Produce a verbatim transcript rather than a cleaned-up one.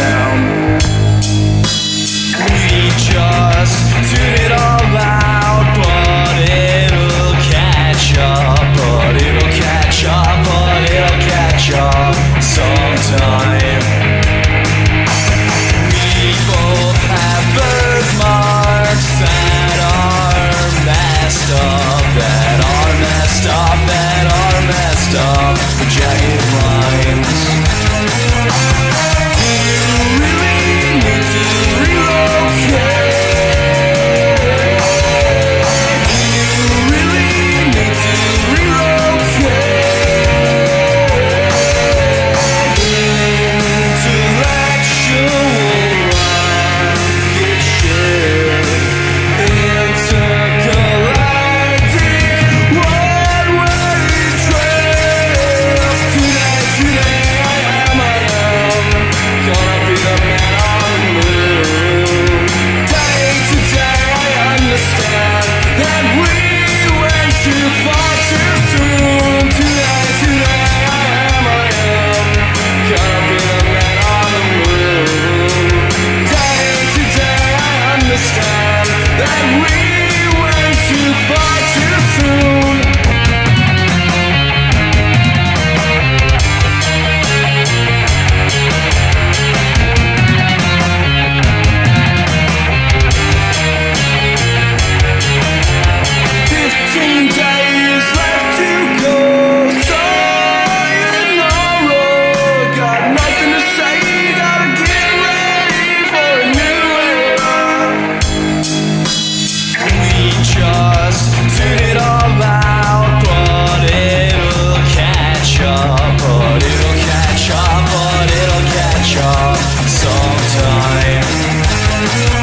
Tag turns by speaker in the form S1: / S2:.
S1: am. We just tune it all out, but it'll catch up, but it'll catch up, but it'll catch up sometime. We both have birthmarks that are messed up, that are messed up, that are messed up, the jagged lines. You really need to relocate. You really need to relocate. Intellectual rocket ship, intergalactic one-way trip. Today, today I am, I am gonna be the man on the moon. Day to day I understand that we went too far too soon. Today, today I am, I am gonna be the man on the moon. Day to day I understand that we went too far too soon. Fifteen days left to go. Sayonara. Got nothing to say. Gotta get ready for a new era. We just tune it all out, but it'll catch up, but it'll catch up, but it'll catch up sometime.